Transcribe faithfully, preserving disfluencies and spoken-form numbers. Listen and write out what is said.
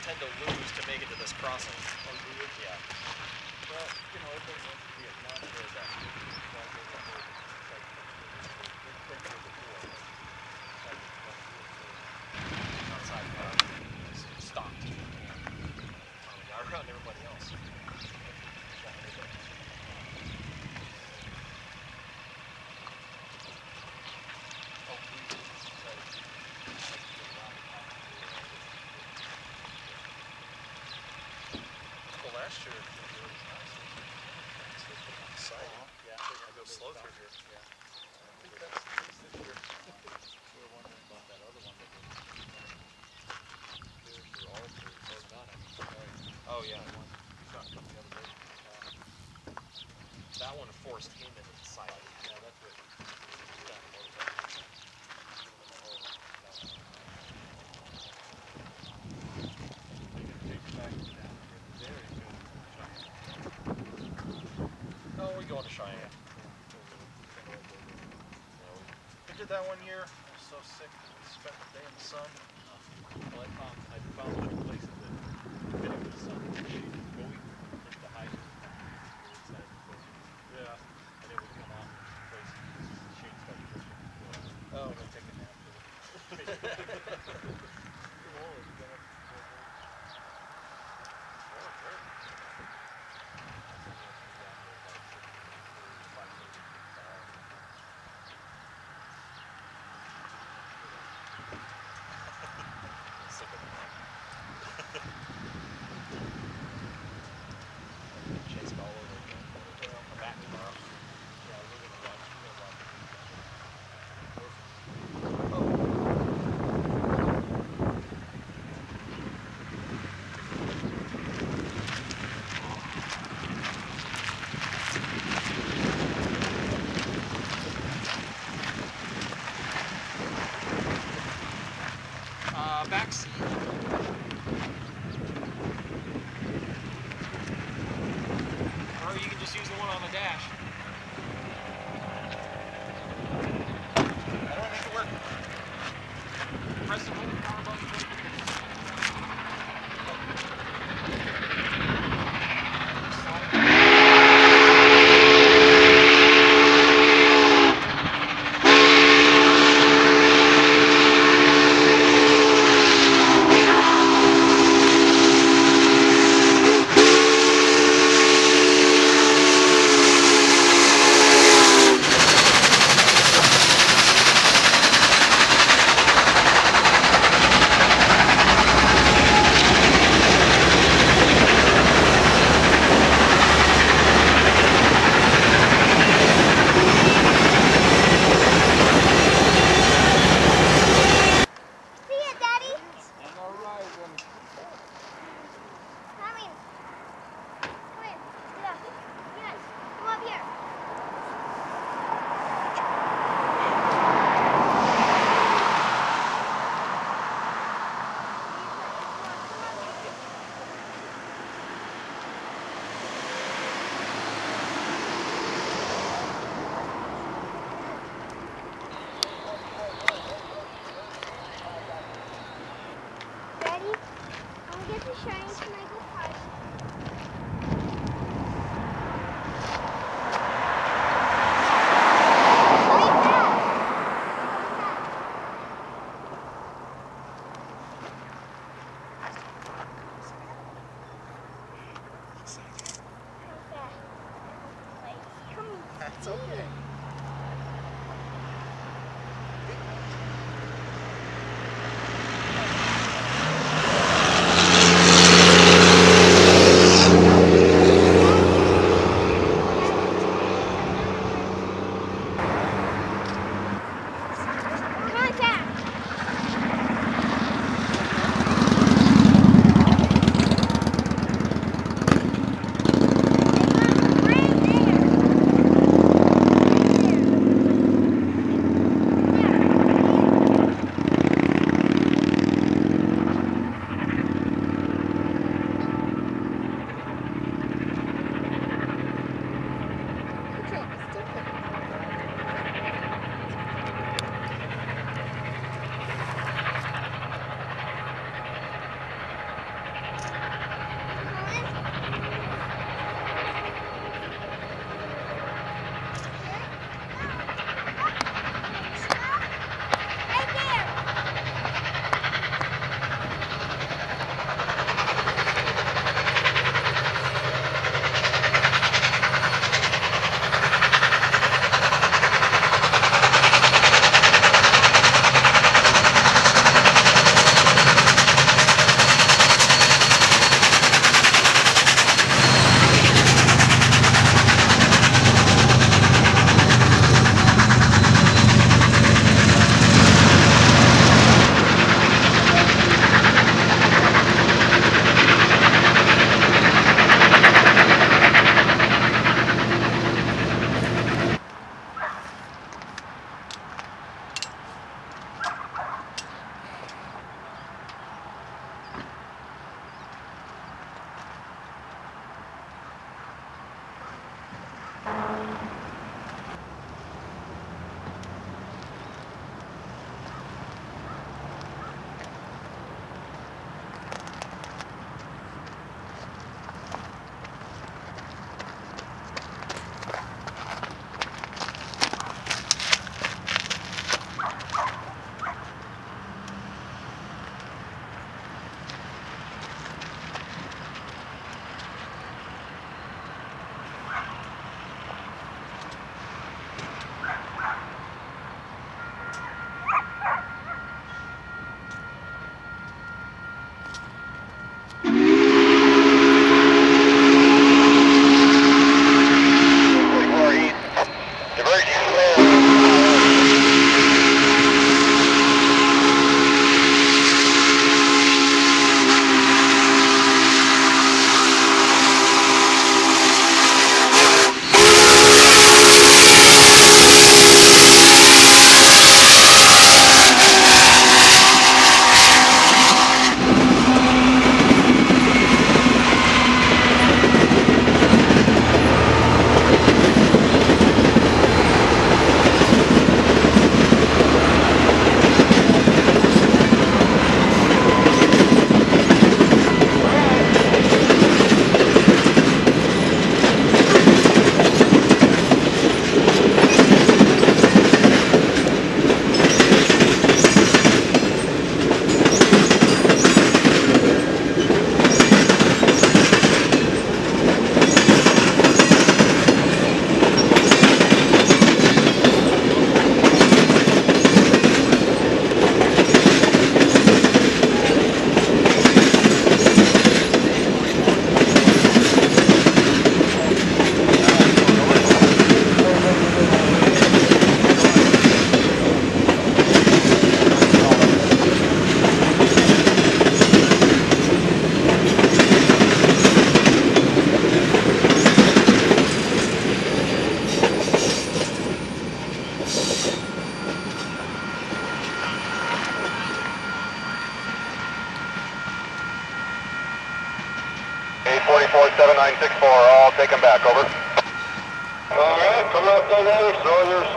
tend to lose to make it to this crossing. Oh, do you? Yeah. Well, you know, everybody wants to be at not where that outside car stopped. Um, got around everybody else. Last year, it was really nice. They put it on the side. Yeah, I go slow through here. Yeah. I think that's the case this year. We were wondering about that other one that was clear for all for or none. I mean, sorry. Oh yeah. That one shot from the other way. Uh, that one forced him into the side. Yeah, that's what. Oh, we go to Cheyenne. We did that one year. I was so sick. We spent the day in the sun. Well, I found I found two places that fit in the sun. Going into the height inside the place. Yeah. And it would come out in place because the shade started pushing. Oh. I'm gonna take a nap for it. Chase all over again. I'm back tomorrow. Yeah, we're gonna watch. We're gonna watch. Uh, back seat. Or you can just use the one on the dash. How do I make it work? Press the button, power button. seven nine six four, all taken back, over. All right, come up there, Sawyers.